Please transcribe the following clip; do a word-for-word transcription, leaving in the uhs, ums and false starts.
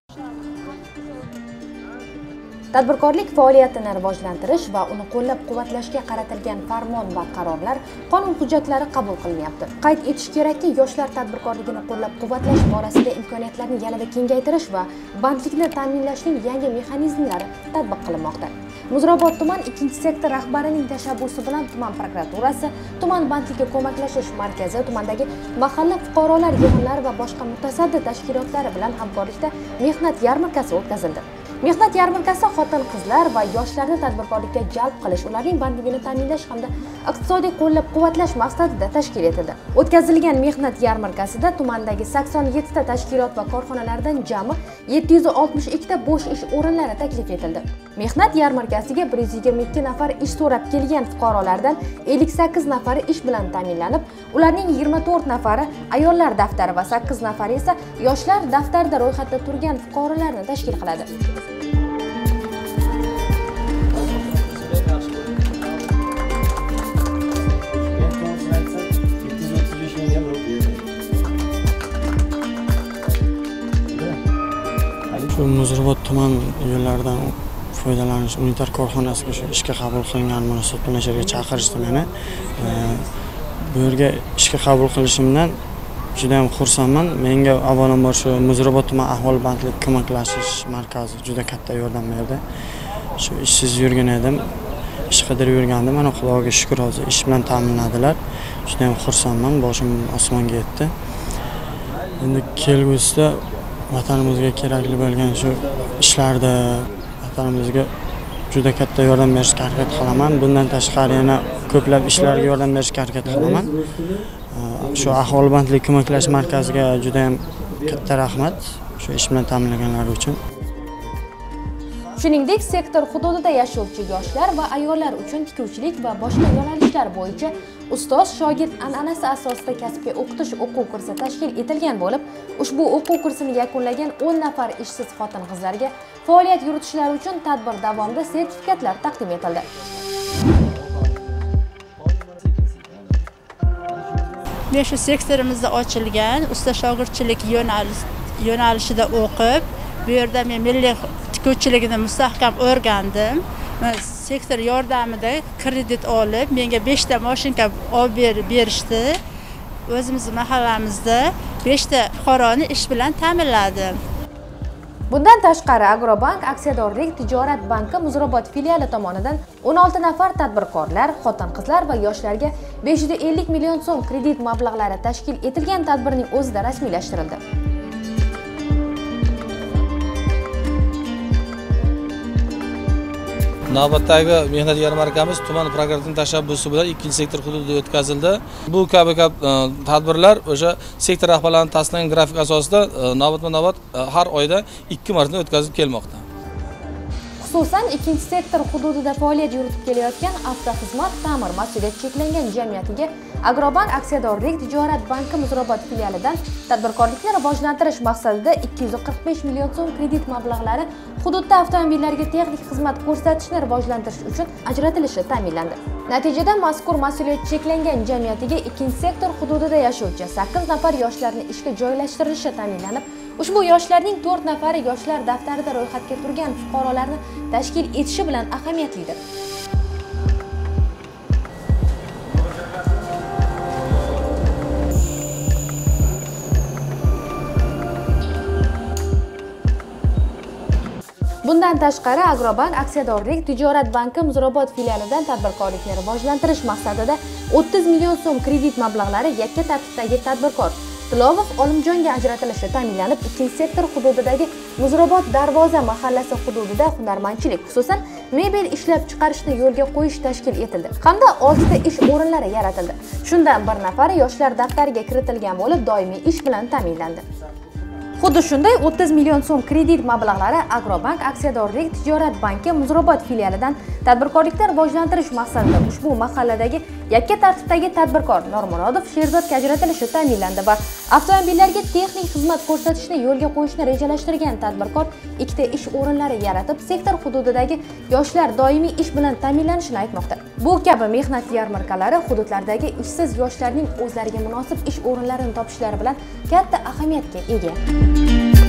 Tadbirkorlik faoliyatini rivojlantirish va uni qo'llab-quvvatlashga qaratilgan farmon va qarorlar, qonun hujjatlari qabul qilinyapti. Qayd etish kerakki, yoshlar tadbirkorligini qo'llab-quvvatlash borasida imkoniyatlarni yanada kengaytirish va bandlikni ta'minlashning yangi mexanizmlari tatbiq qilinmoqda. Muzrabot tuman ikkinchi sektor rahbarining tashabbusi bilan tuman prokuraturasi, tuman bandlikka ko'maklashish markazi, tumandagi mahalla fuqarolar yig'inlari va boshqa mutasaddi tashkilotlari bilan hamkorlikda mehnat yarmarkasi o'tkazildi. Mehnat yarmarkasi xotin-qizlar va yoshlarni tadbirkorlikka jalb qilish, ularning bandligini ta'minlash hamda iqtisodiy qo'llab-quvvatlash maqsadida tashkil etildi. O'tkazilgan mehnat yarmarkasida tumandagi sakson yetti ta tashkilot va korxonalardan jami yetti yuz oltmish ikki ta bo'sh ish o'rinlari taklif etildi. Mehnat yarmarkasiga bir yuz yigirma ikki nafar ish so'rab kelgan fuqarolardan ellik sakkiz nafari ish bilan ta'minlanib, ularning yigirma to'rt nafari ayollar daftari va sakkiz nafari esa yoshlar daftarida ro'yxatda turgan fuqarolarni tashkil qiladi. Muzrabot tuman yo'llaridan foydalanish unitar korxonasiga shu ishga qabul qilingan munosabat bilan yerga chaqirishdi meni. Bu yerga ishga qabul qilishimdan juda ham xursandman. Menga avvalambor shu Muzrabot tuman ahvoli bandlik ko'maklashish markazi juda katta yordam berdi. Shu ishsiz yurgan edim, ish qidirib yurgandim. Mana Xudoga shukr, hozir ish bilan ta'minladilar. Juda ham xursandman, boshim osmonga yetdi. Endi kelgusida vatanimizga kerakli bo'lgan shu ishlarda vatanimizga juda katta yordam berishga harakat qilaman. Bundan tashqari yana ko'plab ishlarga yordam berishga harakat qilaman. Shu ahvoli bandlik ko'maklash markaziga juda ham katta rahmat shu ish bilan ta'minlaganlari uchun. Shuningdek, sektor hududida yashovchi yoshlar va ayollar uchun tikuvchilik va boshqa yo'nalishlar bo'yicha ustoz shogird an'anasi asosida kasbga o'qitish o'quv kursi tashkil etilgan bo'lib, ushbu o'quv kursini yakunlagan o'n nafar ishsiz xotin-qizlarga faoliyat yuritishlari uchun tadbir davomida sertifikatlar taqdim etildi. Men shu sektorimizda ochilgan usta shogirdchilik yo'nalishida o'qib, bu yerda men milliy tikuvchiligini mustahkam o'rgandim. Sektor yordamida kredit olib, menga besh ta mashinka olib berishdi. O'zimizning mahallamizda besh ta fuqaroni ish bilan ta'minladim. Bundan tashqari Agrobank aksiyadorlik tijorat banki Muzrabot filiali tomonidan o'n olti nafar tadbirkorlar, xotin-qizlar va yoshlarga besh yuz ellik million so'm kredit mablag'lari tashkil etilgan tadbirning o'zida rasmiylashtirildi. Navbatdagi mehnat yarmarkamiz tuman prokuraturaning tashabbusi bilan ikkinchi sektor hududida o'tkazildi. Bu kabi tadbirlar o'sha sektor rahbarlarining tasdiqlagan grafik asosida navbatma-navbat har oyda ikki marta o'tkazib kelmoqda. Xususan, ikkinchi sektor hududida faoliyat yuritib kelayotgan Avtoxizmat ta'mir mas'uliyati cheklangan jamiyatiga Agrobank aksiyadorlik tijorat banki Muzrabot filialidan tadbirkorlikni rivojlantirish maqsadida ikki yuz qirq besh million so'm kredit mablag'lari hududda avtomobillarga texnik xizmat ko'rsatishni rivojlantirish uchun ajratilishi ta'minlandi. Natijada mazkur mas'uliyat cheklangan jamiyatiga ikkinchi sektor hududida yashovchi sakkiz nafar yoshlarni ishga joylashtirilishi ta'minlanib, ushbu yoshlarning to'rt nafari yoshlar daftarida ro'yxatga turgan fuqarolarni tashkil etishi bilan ahamiyatlidir. Bundan tashqari Agrobank aksiyadorlik tijorat banki Muzrabot filialidan tadbirkorlikni rivojlantirish maqsadida o'ttiz million so'm kredit mablag'lari yakka tartibdagi tadbirkor Tilovov Olimjonga ajratilishi ta'minlanib, ikkinchi sektor hududidagi Muzrabot Darvoza mahallasi hududida hunarmandchilik, xususan mebel ishlab chiqarishni yo'lga qo'yish tashkil etildi hamda olti ta ish o'rinlari yaratildi. Shundan bir nafari yoshlar daftariga kiritilgan bo'lib, doimiy ish bilan ta'minlandi. Xuddi shunday o'ttiz million so'm kredit mablag'lari Agrobank aksiyadorlik tijorat banki Muzrabot filialidan tadbirkorlikni rivojlantirish maqsadida ushbu mahalladagi yakka tartibdagi tadbirkor Normurodov Sherzodga ajratilishi ta'minlandi va avtomobillarga texnik xizmat ko'rsatishni yo'lga qo'yishni rejalashtirgan tadbirkor ikkita ish o'rinlari yaratib, sektor hududidagi yoshlar doimiy ish bilan ta'minlanishini aytmoqda. Bu kabi mehnat yarmarkalari hududlardagi ishsiz yoshlarning o'zlariga munosib ish o'rinlarini topishlari bilan katta ahamiyatga ega.